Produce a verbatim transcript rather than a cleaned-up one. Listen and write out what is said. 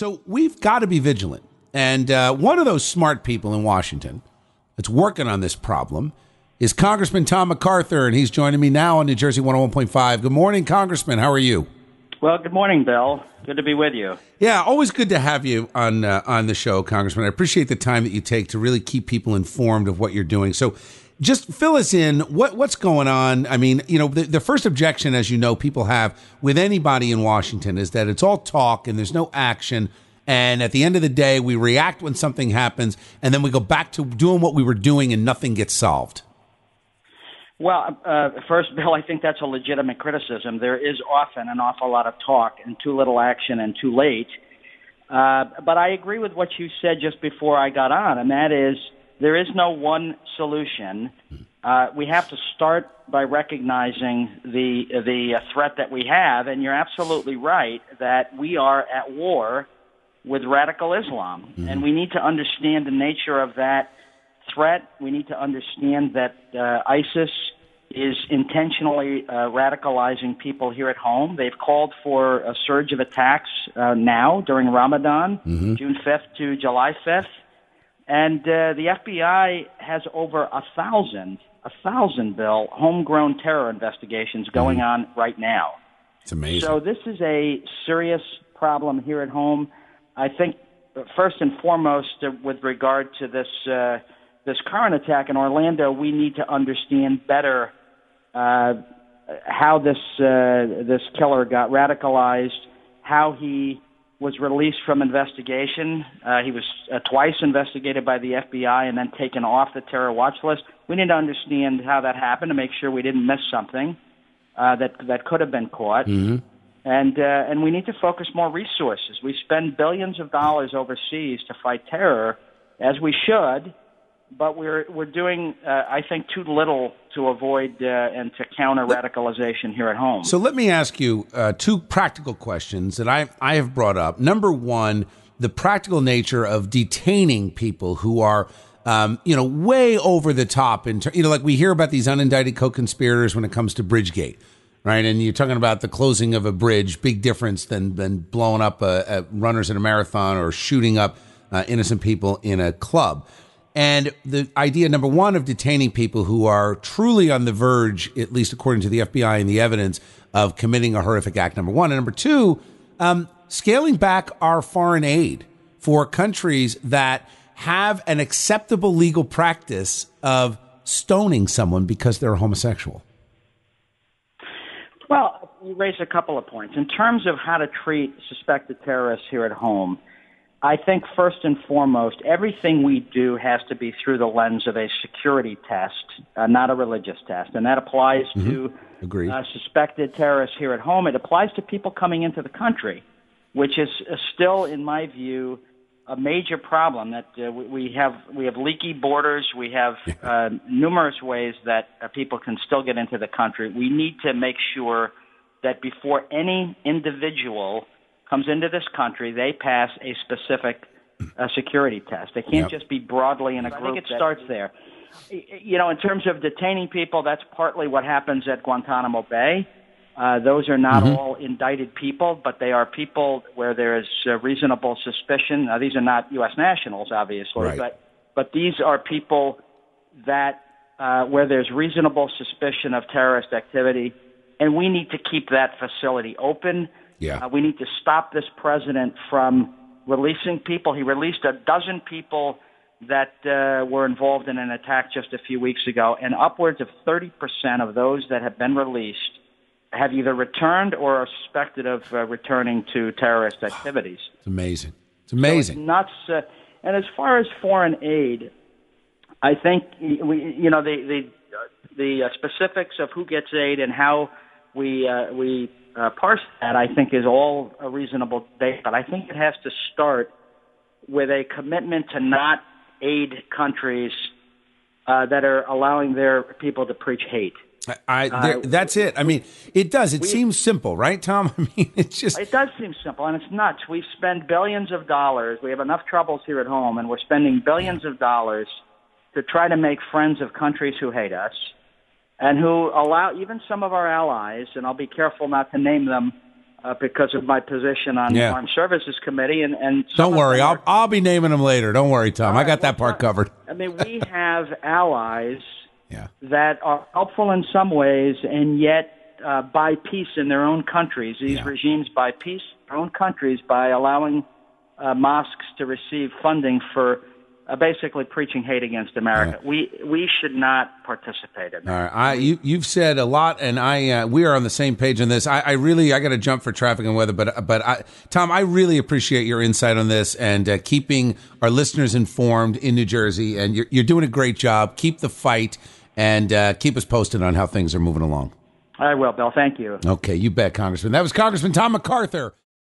So we've got to be vigilant. And uh, one of those smart people in Washington that's working on this problem is Congressman Tom MacArthur, and he's joining me now on New Jersey one oh one point five. Good morning, Congressman. How are you? Well, good morning, Bill. Good to be with you. Yeah, always good to have you on uh, on the show, Congressman. I appreciate the time that you take to really keep people informed of what you're doing. So just fill us in. What What's going on? I mean, you know, the, the first objection, as you know, people have with anybody in Washington is that it's all talk and there's no action. And at the end of the day, we react when something happens, and then we go back to doing what we were doing and nothing gets solved. Well, uh, first, Bill, I think that's a legitimate criticism. There is often an awful lot of talk and too little action and too late. Uh, but I agree with what you said just before I got on, and that is there is no one solution. Uh, we have to start by recognizing the the threat that we have, and you're absolutely right that we are at war with radical Islam, mm-hmm. and we need to understand the nature of that threat. We need to understand that uh, ISIS is intentionally uh, radicalizing people here at home. They've called for a surge of attacks uh, now during Ramadan, mm-hmm. June fifth to July fifth. And uh, the F B I has over a thousand, a thousand, Bill, homegrown terror investigations going mm-hmm. on right now. It's amazing. So this is a serious problem here at home. I think first and foremost, uh, with regard to this uh, this current attack in Orlando, we need to understand better uh, how this uh, this killer got radicalized, how he was released from investigation. Uh, he was uh, twice investigated by the F B I and then taken off the terror watch list. We need to understand how that happened to make sure we didn't miss something uh, that that could have been caught. Mm-hmm. And uh, and we need to focus more resources. We spend billions of dollars overseas to fight terror, as we should, but we're we're doing, uh, I think, too little to avoid uh, and to counter radicalization here at home. So let me ask you uh, two practical questions that I I have brought up. Number one, the practical nature of detaining people who are, um, you know, way over the top. In ter- you know, like we hear about these unindicted co-conspirators when it comes to Bridgegate. Right, and you're talking about the closing of a bridge, big difference than than blowing up a, a runners in a marathon or shooting up uh, innocent people in a club. And the idea, number one, of detaining people who are truly on the verge, at least according to the F B I and the evidence, of committing a horrific act, number one. And number two, um, scaling back our foreign aid for countries that have an acceptable legal practice of stoning someone because they're homosexual. Well, you raised a couple of points. In terms of how to treat suspected terrorists here at home, I think first and foremost, everything we do has to be through the lens of a security test, uh, not a religious test. And that applies mm-hmm. to uh, suspected terrorists here at home. It applies to people coming into the country, which is uh, still, in my view, a major problem. That uh, we have we have leaky borders. We have uh, numerous ways that uh, people can still get into the country. We need to make sure that before any individual comes into this country, they pass a specific uh, security test. They can't yep. just be broadly in a group. I think it starts there. You know, in terms of detaining people, that's partly what happens at Guantanamo Bay. Uh, those are not mm-hmm. all indicted people, but they are people where there is uh, reasonable suspicion. Now, these are not U S nationals, obviously, right. but but these are people that uh, where there's reasonable suspicion of terrorist activity, and we need to keep that facility open. Yeah. Uh, we need to stop this president from releasing people. He released a dozen people that uh, were involved in an attack just a few weeks ago, and upwards of thirty percent of those that have been released have either returned or are suspected of uh, returning to terrorist activities. It's amazing. It's amazing. So it's nuts. Uh, and as far as foreign aid, I think we, you know, the the, the uh, specifics of who gets aid and how we uh, we uh, parse that, I think, is all a reasonable debate. But I think it has to start with a commitment to not aid countries uh, that are allowing their people to preach hate. I, there, that's it. I mean, it does. It we, seems simple, right, Tom? I mean, it's just... It does seem simple, and it's nuts. We spend billions of dollars. We have enough troubles here at home, and we're spending billions of dollars to try to make friends of countries who hate us and who allow even some of our allies, and I'll be careful not to name them, uh, because of my position on Yeah. the Armed Services Committee. And, and some Don't of worry, them I'll are- I'll be naming them later. Don't worry, Tom. All I right, got that well, part covered. I mean, we have allies Yeah. that are helpful in some ways and yet uh, buy peace in their own countries. These Yeah. regimes buy peace in their own countries by allowing uh, mosques to receive funding for uh, basically preaching hate against America. Yeah. We we should not participate in that. All right, I, you you've said a lot, and I uh, we are on the same page on this. I, I really I got to jump for traffic and weather, but but I, Tom, I really appreciate your insight on this and uh, keeping our listeners informed in New Jersey. And you're you're doing a great job. Keep the fight, and uh, keep us posted on how things are moving along. I will, Bill. Thank you. Okay, you bet, Congressman. That was Congressman Tom MacArthur.